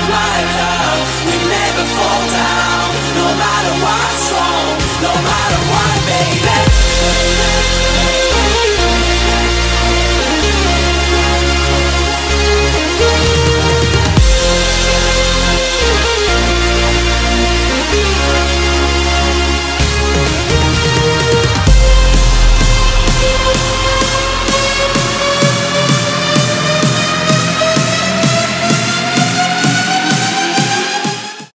like love, we never fall down. No matter what's wrong, no matter what, baby.